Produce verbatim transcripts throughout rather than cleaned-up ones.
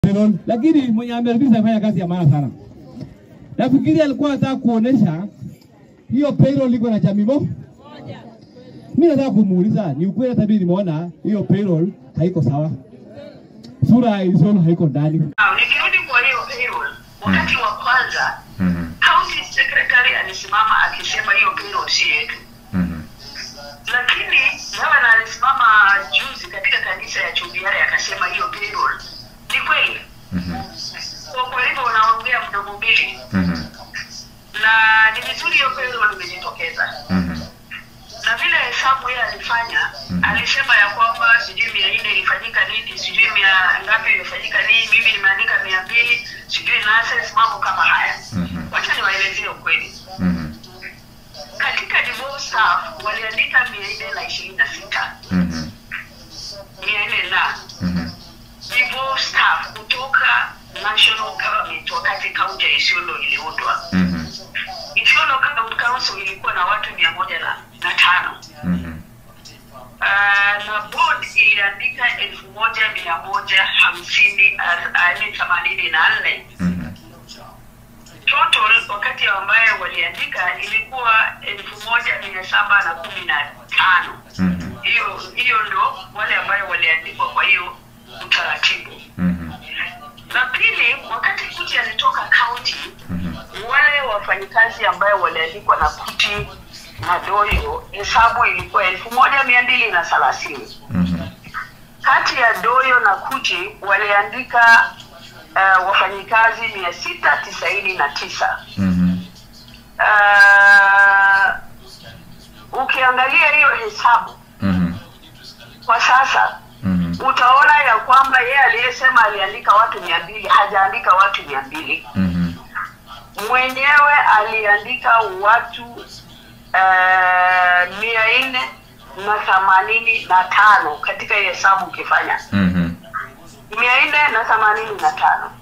payroll, lakini mwenye ameridhisha afanya kazi ya maana sana. Nafikiri alikuwa anataka kuonesha hiyo payroll iko na jamii moja. Mimi nataka kumuuliza, ni ukweli hata mimi nimeona hiyo payroll haiko sawa. Sura hizo haiko ndani. Nikirudi kwa hiyo payroll, wakati wa kwanza, county secretary alisimama akisema hiyo payroll si yetu. Lakini gavana alisimama juzi katika kanisa ya Chubiara akasema hiyo payroll ni kweli. Kwa hivyo unaongea mdomo mbili. Na ni vizuri hiyo payroll imejitokeza. Na vile hesabu yeye alifanya, alisema ya kwamba sijui mia nne ilifanyika nini, sijui mia ngapi ilifanyika nini, mimi nimeandika mia mbili, sijui nonsense, mambo kama haya. Wacha niwaelezee ukweli. Katika divorce staff waliandika mia nne na ishirini na sita. mia nne na divorce staff kutoka national government wakati kaunti ya Isiolo iliundwa. Isiolo Council ilikuwa na watu mia moja na tano. Uh, na board iliandika elfu moja mia moja hamsini hadi themanini na nne. Total wakati ambaye waliandika ilikuwa elfu moja mia saba na kumi na tano. Hiyo hiyo ndo wale ambaye waliandikwa kwa hiyo utaratibu. Na pili, wakati Kuti alitoka county, wale wafanyikazi ambaye waliandikwa na Kuti na Doyo, hesabu ilikuwa elfu moja mia mbili na thelathini. Kati ya Doyo na Kuti waliandika uh, wafanyikazi mia sita tisaini na tisa. Uh, ukiangalia hiyo hesabu kwa sasa, utaona ya kwamba yeye aliyesema aliandika watu mia mbili hajaandika watu mia mbili. Mwenyewe aliandika watu uh, mia nne na themanini na tano katika hesabu ukifanya. Mia nne na themanini na tano.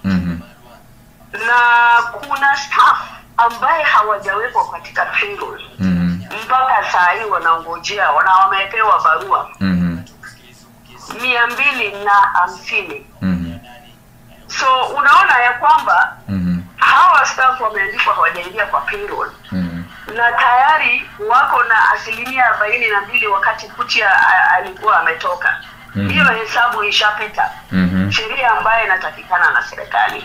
Na kuna staff ambaye hawajawekwa katika payroll. Mpaka saa hii wanaongojea, wana wamepewa barua. Mia mbili na hamsini. So unaona ya kwamba hawa staff wameandikwa hawajaingia kwa payroll. Na tayari wako na asilimia arobaini na mbili wakati Kutia alikuwa ametoka. Hiyo hesabu ishapita. Sheria ambayo inatakikana na serikali.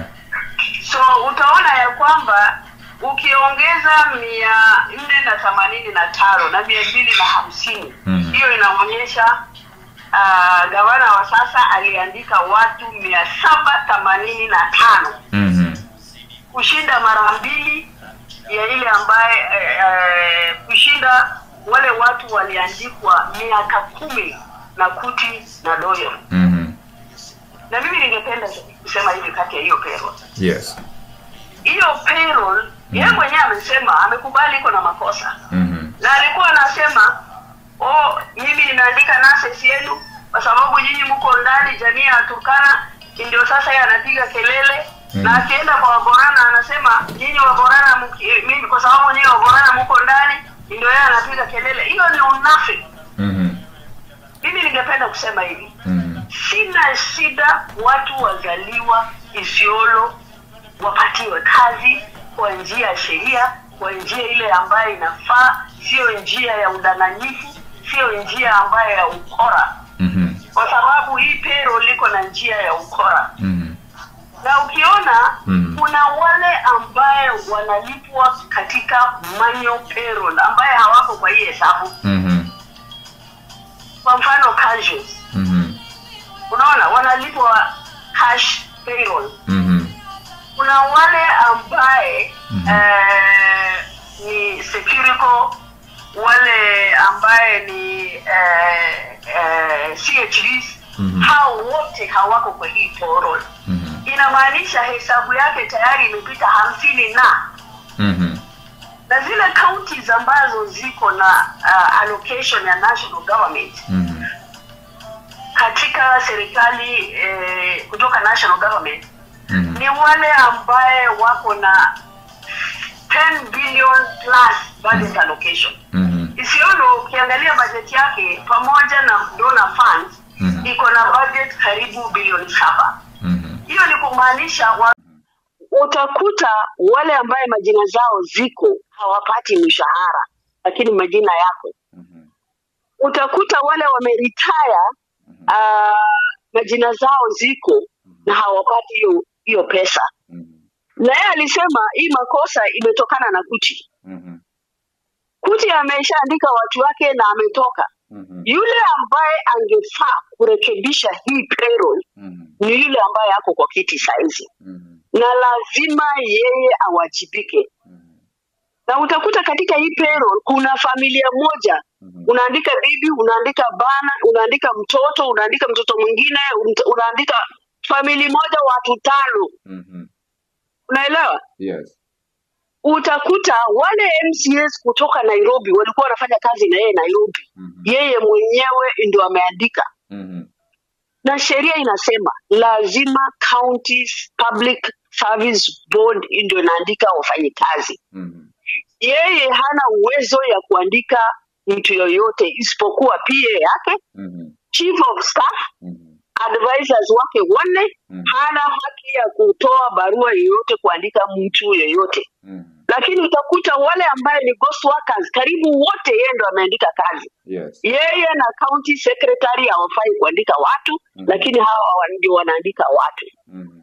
So utaona ya kwamba ukiongeza mia nne na themanini na tano na mia mbili na hamsini, hiyo inaonyesha Uh, gavana wa sasa aliandika watu mia saba themanini na tano. Kushinda mara mbili ya ile ambaye uh, kushinda wale watu waliandikwa miaka kumi na Kuti na Doyo. Na mimi ningependa kusema hivi kati ya hiyo payroll. Yes. Hiyo payroll, yeye mwenyewe amesema amekubali iko na makosa. Na alikuwa anasema, oh, mimi nimeandika nonsense yenu kwa sababu nyinyi mko ndani jamii ya Turkana, ndio sasa yeye anapiga kelele. Mm. Na akienda kwa Waborana anasema nyinyi Waborana mimi kwa sababu nyinyi Waborana mko ndani ndio yeye anapiga kelele. Hiyo ni unafiki. Mhm. Mimi ningependa kusema hivi. Mhm. Sina shida watu wazaliwa Isiolo wapatiwe kazi kwa njia ya sheria, kwa njia ile ambayo inafaa, sio njia ya udanganyifu, sio njia ambayo ya ukora. Mhm. Kwa sababu hii payroll liko na njia ya ukora. Mhm. Na ukiona mm. kuna wale ambaye wanalipwa katika manual payroll ambaye hawako kwa hii hesabu. Mhm. Kwa mfano casual. Mhm. Unaona wanalipwa cash payroll. Mhm. Kuna wale ambaye mm -hmm. eh, ni securico, wale ambaye ni eh, eh, C H Ds. Mm -hmm. Hao wote hawako kwa hii payroll. Mm -hmm. Inamaanisha hesabu yake tayari imepita hamsini na. Mhm. Na zile counties ambazo ziko na uh, allocation ya national government. Mhm. Katika serikali eh, kutoka national government. Mm -hmm. Ni wale ambaye wako na ten billion plus budget mm -hmm. allocation. Mm -hmm. Isiolo ukiangalia budget yake pamoja na donor funds mm -hmm. iko na budget karibu bilioni saba. Mm -hmm. kumaanisha wa, utakuta wale ambaye majina zao ziko hawapati mshahara lakini majina yako. Utakuta wale wameretire uh, majina zao ziko na hawapati hiyo hiyo pesa. Na yeye alisema hii makosa imetokana na Kuti. Kuti ameshaandika watu wake na ametoka. Yule ambaye angefaa kurekebisha hii payroll ni yule ambaye ako kwa kiti saizi. Na lazima yeye awajibike. Na utakuta katika hii payroll kuna familia moja, unaandika bibi, unaandika bana, unaandika mtoto, unaandika mtoto mwingine, unaandika family moja watu tano. Mhm. Unaelewa? Yes. Utakuta wale M C S kutoka Nairobi walikuwa wanafanya kazi na yeye Nairobi. Mhm. Yeye mwenyewe ndio ameandika. Mhm. Na sheria inasema lazima counties public service board ndio inaandika wafanyikazi. Mhm. Yeye hana uwezo ya kuandika mtu yoyote isipokuwa P A yake, Mhm. chief of staff, Mhm. advisors wake wanne. Mhm. Hana haki ya kutoa barua yoyote kuandika mtu yoyote. Mhm. Lakini utakuta wale ambaye ni ghost workers karibu wote yeye ndo ameandika kazi. Yes. Yeye na county secretary hawafai kuandika watu, Mhm. lakini hawa ndio wanaandika watu. Mhm.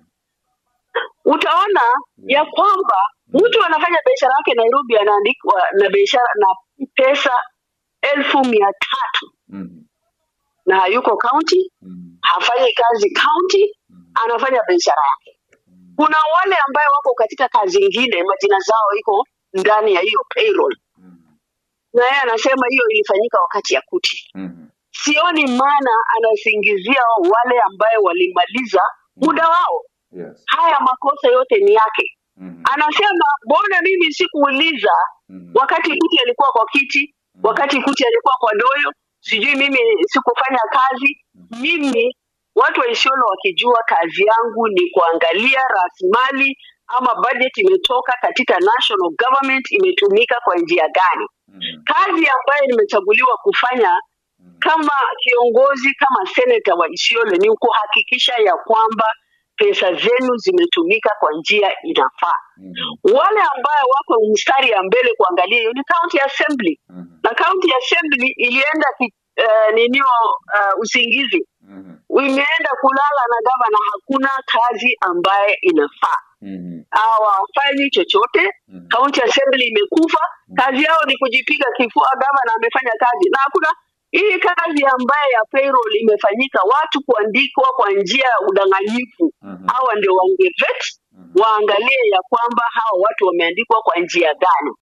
Utaona ya kwamba mtu anafanya biashara yake Nairobi anaandikwa na biashara na pesa elfu mia tatu Mhm. na hayuko county, Mhm. hafanyi kazi county, anafanya biashara yake. Kuna wale ambaye wako katika kazi nyingine majina zao iko ndani ya hiyo payroll. Mhm. Na yeye anasema hiyo ilifanyika wakati ya Kuti. Mhm. Sioni maana anasingizia wale ambaye walimaliza muda wao. Yes. Haya makosa yote ni yake. Mhm. Anasema mbona mimi sikuuliza Mhm. wakati Kuti alikuwa kwa kiti, wakati Kuti alikuwa kwa Doyo, sijui mimi sikufanya kazi. Mimi watu wa Isiolo wakijua kazi yangu ni kuangalia rasilimali ama budget imetoka katika national government imetumika kwa njia gani. Mhm. Kazi ambayo nimechaguliwa kufanya kama kiongozi kama senator wa Isiolo ni kuhakikisha ya kwamba pesa zenu zimetumika kwa njia inafaa. Mhm. Wale ambao wako mstari ya mbele kuangalia hiyo ni county assembly. Mhm. Na county assembly ilienda ki, uh, ninio uh, usingizi. Mhm. Imeenda kulala na gavana, hakuna kazi ambaye inafaa. Mhm. Hawafanyi chochote. Mhm. County assembly imekufa. Kazi yao ni kujipiga kifua, gavana amefanya kazi. Na hakuna hii kazi ambaye ya payroll imefanyika, watu kuandikwa kwa njia ya udanganyifu. Mhm. Hawa ndio wangevet, Mhm. waangalie ya kwamba hawa watu wameandikwa kwa njia gani.